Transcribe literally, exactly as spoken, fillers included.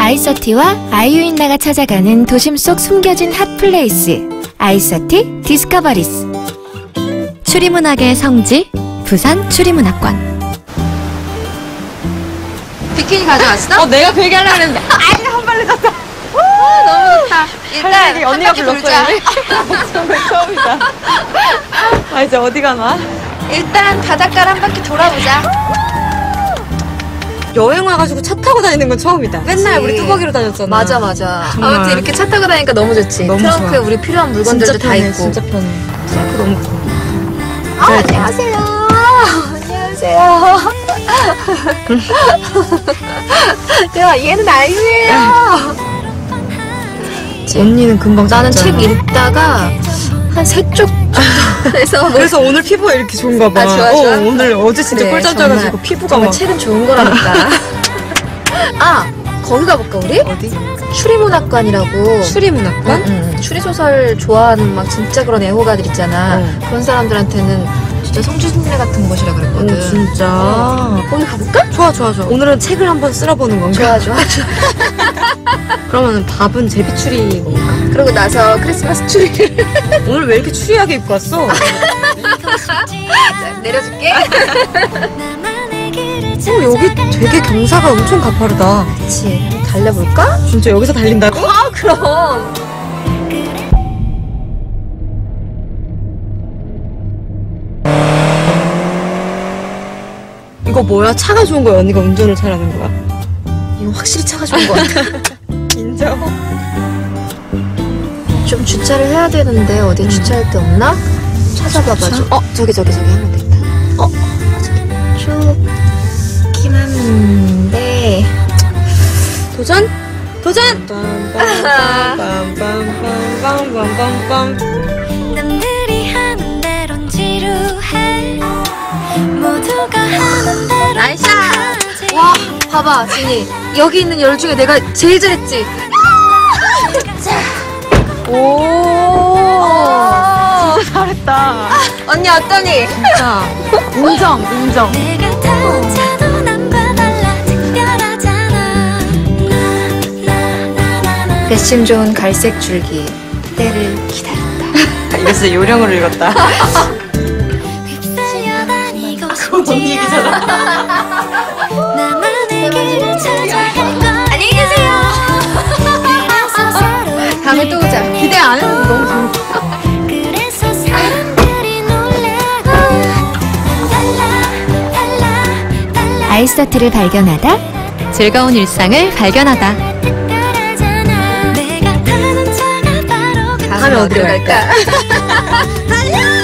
아이서티와 아이유인나가 찾아가는 도심 속 숨겨진 핫플레이스 아이서티 디스커버리스. 추리문학의 성지 부산 추리문학관. 비키니 가져왔어? 어, 내가 그 얘기 하려고 했는데 아이 한 발 늦었다. 아, 너무 좋다. 일단 얘기 언니가 불렀어요. 정말 처음이다. 아 이제 어디 가나? 일단 바닷가를 한 바퀴 돌아보자. 여행 와가지고 차 타고 다니는 건 처음이다. 맨날 우리 뚜벅이로 다녔잖아. 맞아 맞아. 정말. 아무튼 이렇게 차 타고 다니니까 너무 좋지. 너무 트렁크에 좋아. 우리 필요한 물건들도 다 편해, 있고. 진짜 편해. 트렁크 너무 좋아. 아, 안녕하세요. 안녕하세요. 야, 얘는 아이유예요. 언니는 금방 나는 잤잖아. 책 읽다가 한 세 쪽 정도에서 뭐 그래서 오늘 피부가 이렇게 좋은가 봐. 아, 좋아, 좋아? 어, 오늘 어제 진짜 그래, 꿀잠 정말, 자가지고 피부가 정말 막. 책은 좋은 거라니까. 아, 거기 가볼까 우리? 어디? 추리문학관이라고. 추리문학관? 응, 응. 추리소설 좋아하는 막 진짜 그런 애호가들 있잖아. 어. 그런 사람들한테는 진짜 성지순례 같은 곳이라 그랬거든. 오 진짜. 어. 거기 가볼까? 좋아 좋아 좋아. 오늘은 책을 한번 쓸어보는 건가? 좋아 좋아 좋아. 그러면 밥은 제비추리 먹을까? 그러고 나서 크리스마스 추리를 오늘 왜 이렇게 추리하게 입고 왔어? 자, 내려줄게. 어, 여기 되게 경사가 엄청 가파르다. 그치. 달려볼까? 진짜 여기서 달린다고? 아, 그럼. 이거 뭐야? 차가 좋은 거야? 언니가 운전을 잘하는 거야? 이거 확실히 차가 좋은 것 같아. 인정. 좀 주차를 해야 되는데 어디 주차할 데 없나? 찾아봐봐 좀. 어, 저기 저기 저기 하면 되겠다. 어, 좋긴 한데. 도전? 도전! 빰빰빰빰빰빰빰빰빰. 남들이 하는 대로 지루해 모두가 하는 대로 나이스! 와, 봐봐, 진이. 여기 있는 열 중에 내가 제일 잘했지? 오, 진짜 잘했다. 언니 어떠니? 진짜. 인정, 인정. 내가 타는 차도 남과 달라 특별하잖아. 나나나나 배심 좋은 갈색 줄기 때를 기다린다. 이거 진짜 요령으로 읽었다. 휩쓸려 다니고 싶지 않아. 나만의 길을 찾아 할 거야. 안녕히 계세요. 그래서 서로 다음에 또 오자. 기대 안 했는데 너무 재밌어. 그래서 사람들이 놀래고 랄라랄라랄라 아이서티를 발견하다 즐거운 일상을 발견하다. 특별하잖아. 내가 타는 차가 바로 그 다음에 어디로 갈까? 달려